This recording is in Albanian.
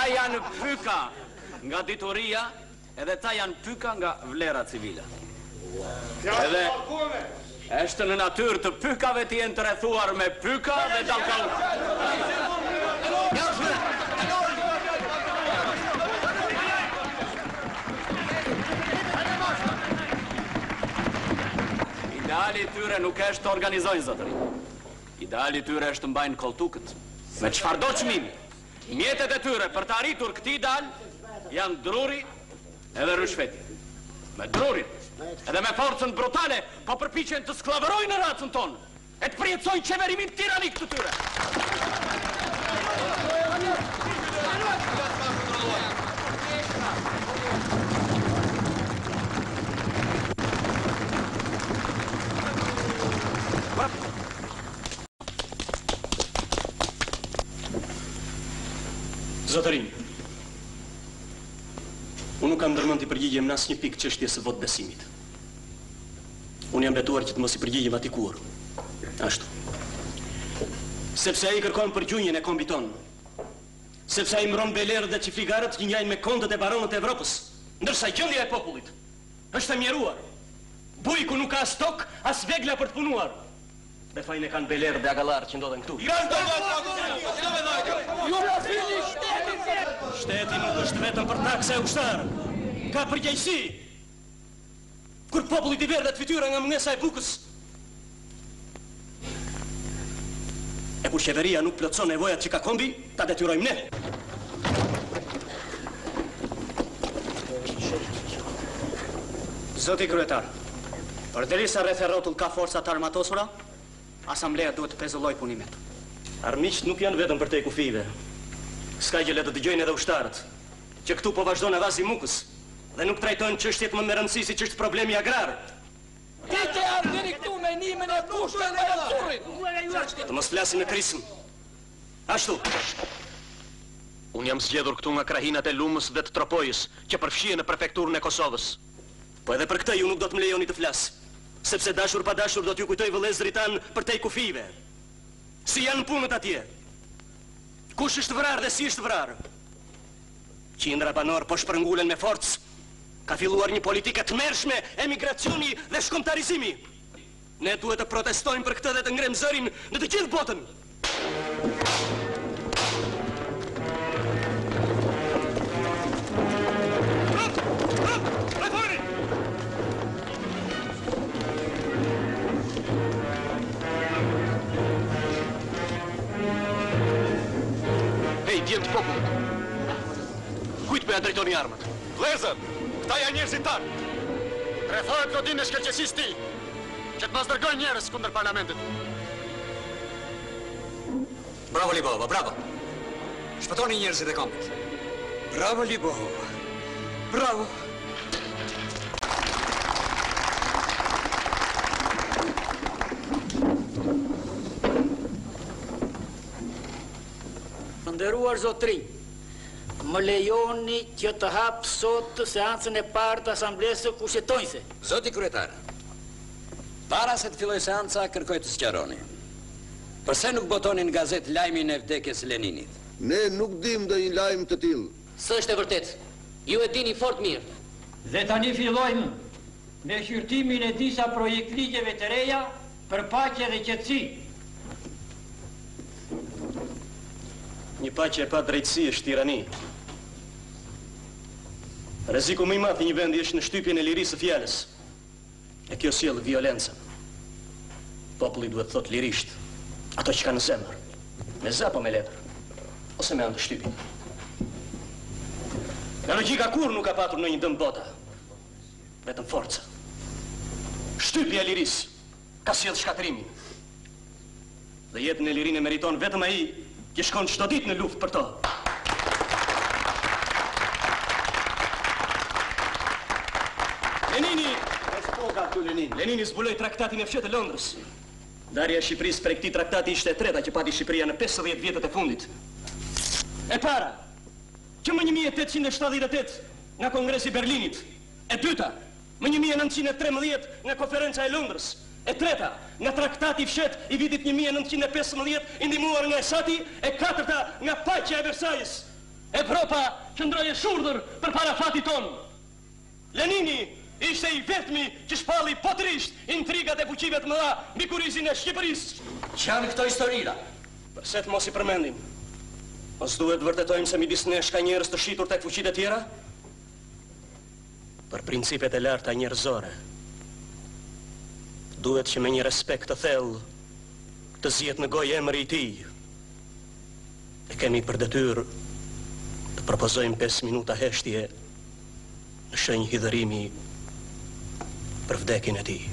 Ta janë pyka nga dituria, edhe ta janë pyka nga vlera civile. Edhe është në natyrë të pykave të jenë të rrethuar me pyka dhe dalkallë. Ideali tyre nuk është të organizojnë zotëri. Ideali tyre është të mbajnë koltukët. Me çfarëdo çmimi. Mjetet e tyre për të arritur këtë ideal janë druri edhe rishfeti. Me drurin edhe me forcën brutale po përpiqen të sklavërojnë racën tonë e të përjetësojnë qeverimin tiranik të tyre. Zotërin, unë nuk kam ndërmend të përgjigjem në asnjë pikë çështjes së votë besimit. Unë jam betuar që të mos i përgjigjem atij kur. Ashtu. Sepse ai kërkon për gjunjën e kombit ton. Sepse ai mbron belerët dhe çifligarët që njajnë me kondët e baronët e Evropës, ndërsa gjendja e popullit është e mjeruar. Bujku nuk ka as tok, as vegla për të punuar. Befajnë e kanë belerë dhe agallarë që ndodhen këtu. Shteti nuk është vetëm për takse e ushtarë. Ka përgjegjësi. Kur popullit i verdhet fytyra nga mungesa e bukës. E kur qeveria nuk plotson nevojat që ka kombi, ta detyrojmë ne. Zoti kryetar, përderisa rreth e rrotull ka forcat armatosura, Asambleja duhet të pezulloj punimet. Armiqt nuk janë vetëm për te kufive. S'ka gjë le të dëgjojnë edhe ushtarët, që këtu po vazhdon avazi mukës dhe nuk trajtojnë çështjet më me rëndësi si ç'është problemi agrar. Ti ardheni këtu me nimin e pushtë dhe surrit. Të mos flasim në krism. Ashtu. Unë jam zgjedhur këtu nga krahinat e Lumës dhe të Tropojës, që përfshihen në prefekturën e Kosovës. Po edhe për këtë ju nuk do të më lejoni të flas. Sepse dashur pa dashur do t'ju kujtoj vëllezërit tanë për te kufive. Si janë punët atje? Kush është vrarë dhe si është vrarë? Qindra banor po shpërngulen me forcë. Ka filluar një politikë të tmerrshme emigracioni dhe shkombtarizimi. Ne duhet të protestojmë për këtë dhe të ngrem zërin në të gjithë botën. Djemë të popullit. Kujt për ja drejtoni armët? Vlezër, këta janë njerëzit tanë. Rrethohet godin e shkëlqësisë ti, që të mos dërgojnë njerëz kundër parlamentit. Bravo Libova, bravo. Shpëtoni njerëzit e kombit. Bravo Libova. Bravo. Nderuar zotëri, më lejoni që të hap sot seancën e parë të asamblesë kushtetonjëse. Zoti kryetar, para se të filloj seanca, kërkoj të sqaroni. Përse nuk botoni në gazetë lajmin e vdekjes Leninit? Ne nuk dim ndonjë lajm të tillë. S'është e vërtet. Ju e dini fort mirë. Dhe tani fillojmë me shqyrtimin e disa projekt ligjeve të reja për paqe dhe qetësi. Një paqe e pa drejtësi është tirani. Rreziku më i madh i një vendi është në shtypjen e lirisë së fjalës. E kjo sjell violencën. Populli duhet thot lirisht ato që ka në zemër, me zë apo me letër, ose me anë të shtypit. Nga logjika kur nuk ka patur në një dëm bota, vetëm forca. Shtypja e lirisë ka sjell shkatrimin. Dhe jetën e lirinë e meriton vetëm ai që shkon çdo ditë në luftë për to. Lenini zbuloi traktatin e fshehtë të Londrës. Ndarja e Shqipërisë prej këtij traktati ishte e treta që pati Shqipëria në 50 vjetët e fundit. E para, që më 1878 nga Kongresi i Berlinit. E dyta, më 1913 nga Konferenca e Londrës. E treta, nga traktati i fshehtë i vitit 1915 i ndihmuar nga Esati. E katërta, nga paqja e Versajës. Evropa qëndroi e shurdhër përpara fatit ton. Lenini ishte i vetmi që shpalli potërisht intrigat e fuqive të mëdha mbi kurrizin e Shqipërisë. Ç'janë këto historira? Pse të mos i përmendim? Mos duhet të vërtetojmë se midis nesh ka njerëz të shitur tek fuqitë e tjera? Për principet e larta njerëzore, duhet që me një respekt të thellë të zihet në gojë emri i tij. E kemi për detyrë të propozojmë 5 minuta heshtje në shenjë hidhërimi për vdekjen e tij.